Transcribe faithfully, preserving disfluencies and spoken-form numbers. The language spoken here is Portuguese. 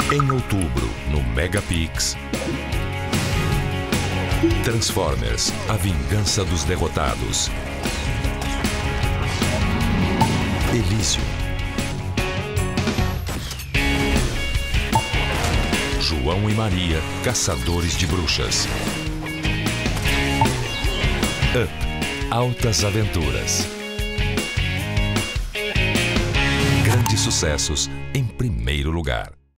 Em outubro, no Megapix, Transformers, a vingança dos derrotados. Elysium. João e Maria, caçadores de bruxas. Up, altas aventuras. Grandes sucessos em primeiro lugar.